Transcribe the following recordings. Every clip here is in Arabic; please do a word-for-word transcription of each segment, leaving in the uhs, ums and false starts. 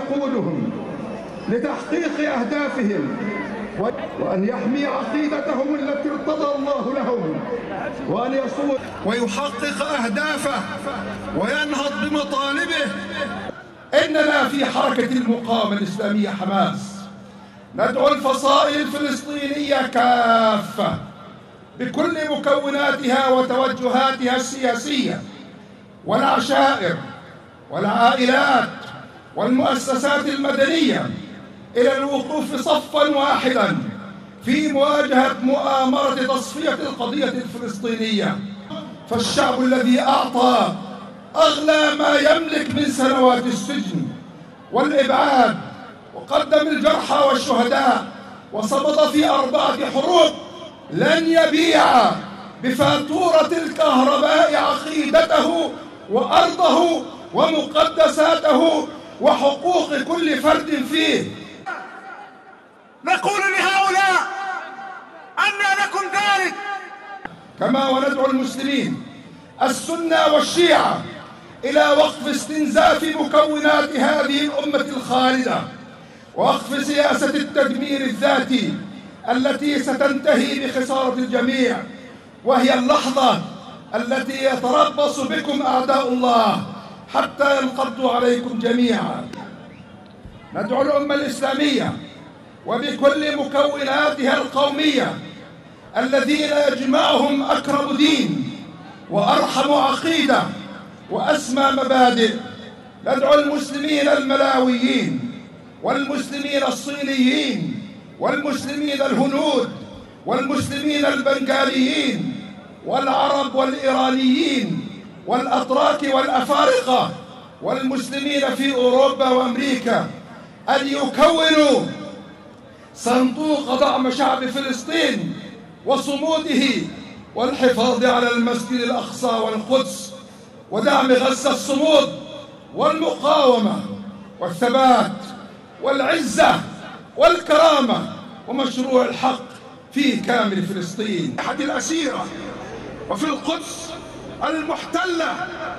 يقودهم لتحقيق أهدافهم، وأن يحمي عقيدتهم التي ارتضى الله لهم، وأن يصون ويحقق أهدافه وينهض بمطالبه. إننا في حركة المقاومة الإسلامية حماس ندعو الفصائل الفلسطينية كافة بكل مكوناتها وتوجهاتها السياسية والعشائر والعائلات والمؤسسات المدنية إلى الوقوف صفاً واحداً في مواجهة مؤامرة تصفية القضية الفلسطينية. فالشعب الذي أعطى أغلى ما يملك من سنوات السجن والإبعاد، وقدم الجرحى والشهداء، وصمد في أربعة حروب، لن يبيع بفاتورة الكهرباء عقيدته وأرضه ومقدساته وحقوق كل فرد فيه. نقول لهؤلاء أن لكم ذلك، كما وندعو المسلمين السنة والشيعة إلى وقف استنزاف مكونات هذه الأمة الخالدة، ووقف سياسة التدمير الذاتي التي ستنتهي بخسارة الجميع، وهي اللحظة التي يتربص بكم أعداء الله حتى ينقضوا عليكم جميعا. ندعو الأمة الإسلامية وبكل مكوناتها القومية الذين يجمعهم أكرم دين وأرحم عقيدة وأسمى مبادئ. ندعو المسلمين الملاويين والمسلمين الصينيين والمسلمين الهنود والمسلمين البنغاليين والعرب والإيرانيين والأتراك والأفارقة والمسلمين في أوروبا وأمريكا أن يكونوا صندوق دعم شعب فلسطين وصموده والحفاظ على المسجد الأقصى والقدس، ودعم غزة الصمود والمقاومة والثبات والعزة والكرامة ومشروع الحق في كامل فلسطين، أحد الأسيرة، وفي القدس المحتلة.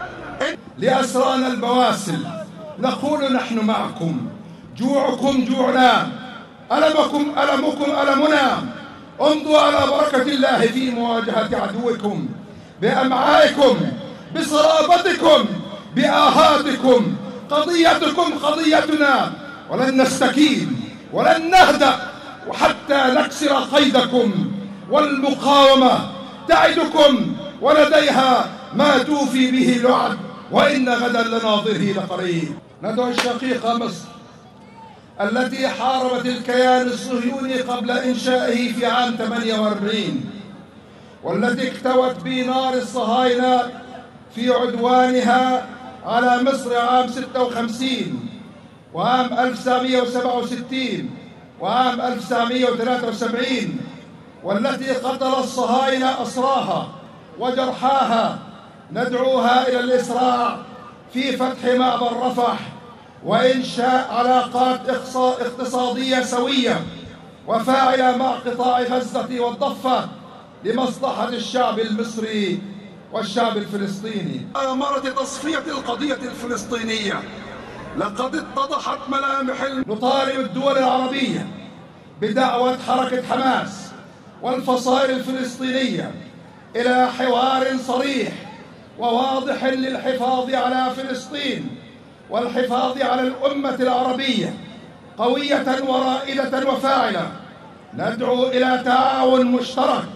لأسرانا البواسل نقول نحن معكم، جوعكم جوعنا، ألمكم ألمكم ألمنا. امضوا على بركة الله في مواجهة عدوكم بأمعائكم، بصلابتكم، بآهاتكم. قضيتكم قضيتنا، ولن نستكين ولن نهدأ وحتى نكسر قيدكم. والمقاومة تعدكم ولديها ما توفي به الوعد، وإن غدا لناظره لقريب. ندعو الشقيقة مصر التي حاربت الكيان الصهيوني قبل إنشائه في عام ثمانية وأربعين، والتي اكتوت بنار الصهاينة في عدوانها على مصر عام ستة وخمسين وعام ألف وتسعمئة وسبعة وستين وعام ألف وتسعمئة وثلاثة وسبعين، والتي قتل الصهاينة أسراها وجرحاها. ندعوها إلى الإسراع في فتح معبر رفح وإنشاء علاقات اقتصادية سوية وفاعلة مع قطاع غزة والضفة لمصلحة الشعب المصري والشعب الفلسطيني. مؤامرة تصفية القضية الفلسطينية لقد اتضحت ملامح. نطالب الدول العربية بدعوة حركة حماس والفصائل الفلسطينية إلى حوار صريح وواضح للحفاظ على فلسطين والحفاظ على الأمة العربية قوية ورائدة وفاعلة. ندعو إلى تعاون مشترك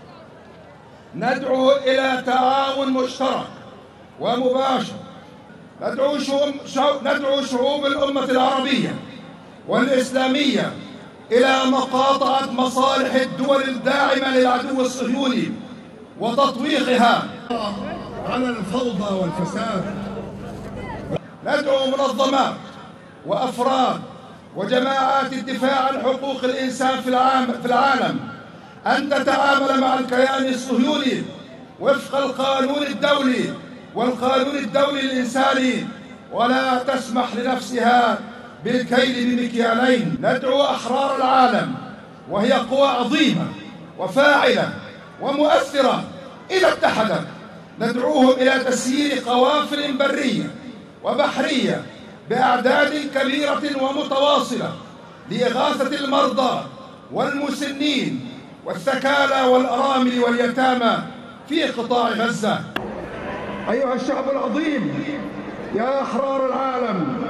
ندعو إلى تعاون مشترك ومباشر. ندعو شعوب, ندعو شعوب الأمة العربية والإسلامية إلى مقاطعة مصالح الدول الداعمة للعدو الصهيوني وتطويقها على الفوضى والفساد. ندعو منظمات وأفراد وجماعات الدفاع عن حقوق الإنسان في العالم أن تتعامل مع الكيان الصهيوني وفق القانون الدولي والقانون الدولي الإنساني، ولا تسمح لنفسها بالكيل بمكيالين. ندعو أحرار العالم، وهي قوى عظيمة وفاعلة ومؤثرة، إذا اتحدت ندعوهم إلى تسيير قوافل برية وبحرية بأعداد كبيرة ومتواصلة لإغاثة المرضى والمسنين والثكالى والأرامل واليتامى في قطاع غزة. أيها الشعب العظيم، يا أحرار العالم،